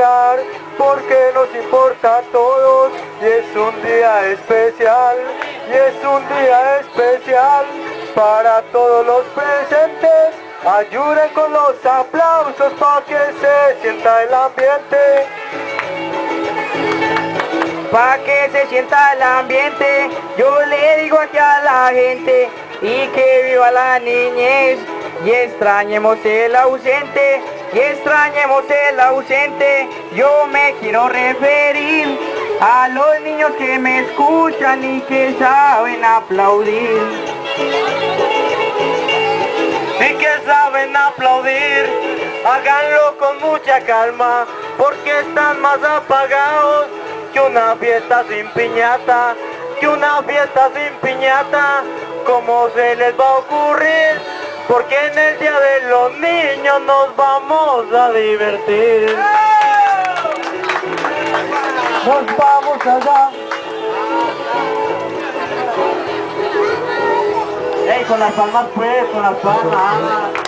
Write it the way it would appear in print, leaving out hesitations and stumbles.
celebrar, porque nos importa a todos y es un día especial, y es un día especial para todos los presentes. Ayuden con los aplausos para que se sienta el ambiente. Pa' que se sienta el ambiente, yo le digo aquí a la gente, y que viva la niñez, y extrañemos el ausente, y extrañemos el ausente. Yo me quiero referir a los niños que me escuchan y que saben aplaudir. Y que saben aplaudir, háganlo con mucha calma, porque están más apagados que una fiesta sin piñata, que una fiesta sin piñata. ¿Cómo se les va a ocurrir? Porque en el día de los niños nos vamos a divertir. Nos vamos allá. Ey, con las palmas pues, con las palmas.